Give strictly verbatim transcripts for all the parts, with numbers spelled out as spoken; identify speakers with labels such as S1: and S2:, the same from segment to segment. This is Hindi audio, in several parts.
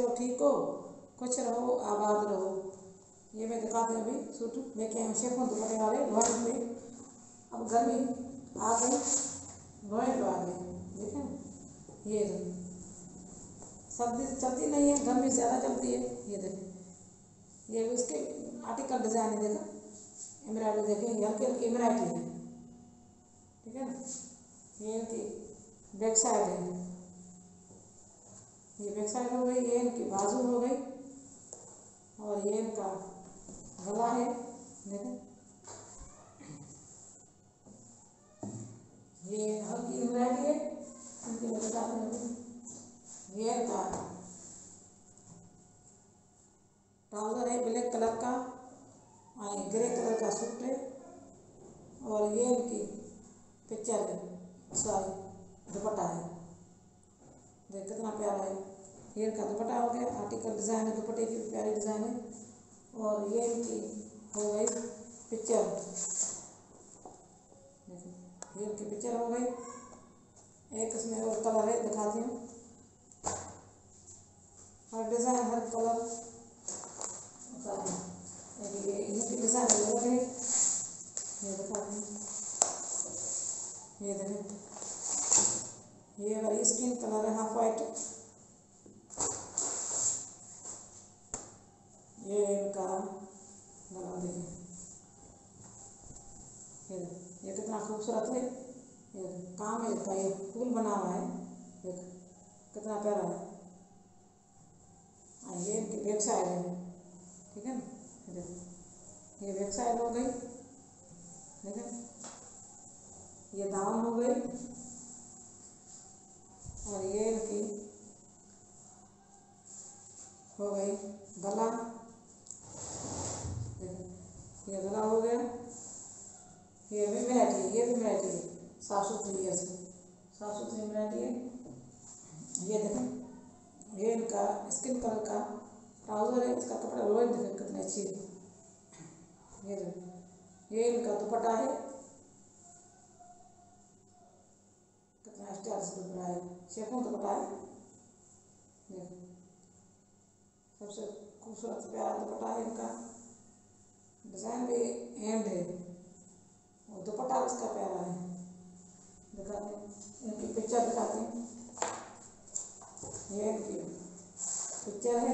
S1: हो? ठीक हो? खुश रहो, आबाद रहो। ये मैं दिखाती हूँ अभी सूट लेके आए शेफों दुपट्टे वाले वर्क में। अब गर्मी आ गई, रोए तो आ गए, देखें ये देखो, सर्दी चलती नहीं है, गर्मी ज़्यादा चलती है। ये देखें, ये इसके आर्टिकल डिज़ाइन है, देखो एम्ब्रॉयडरी, देखें हल्की हल्की एम्ब्रॉयडरी है, ठीक है ना। ये इनकी बैक साइड है, ये बैक साइड हो गई, ये इनकी बाजू हो गई, और ये इनका गला है, देखें ये हल्की एम्ब्रॉयडरी है इनकी, मैं बताते हैं। ये इनका ट्राउज़र है ब्लैक कलर का, और ग्रे कलर का सूट है, और ये इनकी पिक्चर है, सॉरी दुपट्टा है, देख कितना प्यारा है। ये इनका दुपट्टा हो गया, आर्टिकल डिज़ाइन है, दुपट्टे की प्यारी डिज़ाइन है। और ये इनकी हो गई पिक्चर, देखो ये इनकी पिक्चर हो गई। एक इसमें और कलर है, दिखाती हूँ, हर डिज़ाइन हर कलर, ये इनकी डिज़ाइन अलग है, ये दिखाती हूँ, ये देखें ये वाली स्किन कलर है, हाफ वाइट, ये इनका गला देखें, ये ये कितना खूबसूरत है। ये काम है इसका, ये फूल बना हुआ है, देख कितना प्यारा है। और ये इनकी बैक साइड है, ठीक है ना, देखो ये बैक साइड हो गई, देखें ये दामन हो गई, और ये इनकी हो गई गला, देखो ये गला हो गया। ये भी वैरायटी है, ये भी वैरायटी है, साफ सुथरी है, साफ सुथरी वैरायटी है। ये देखें ये इनका स्किन कलर का ट्राउज़र है, इसका कपड़ा रोज देखें कितनी अच्छी है। ये देखो ये इनका दुपट्टा है, कितना स्टाइल से दुपट्टा है, शेफों दुपट्टा है, देखो सबसे खूबसूरत प्यारा दुपट्टा है इनका, डिज़ाइन भी एंड है, और दुपट्टा उसका प्यारा है। दिखाते हैं इनकी पिक्चर, दिखाते हैं ये इनकी पिक्चर है,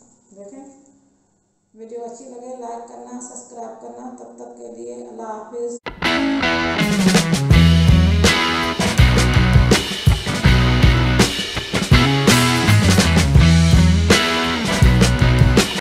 S1: देखें। वीडियो अच्छी लगे लाइक करना, सब्सक्राइब करना। तब तक के लिए अल्लाह हाफिज़।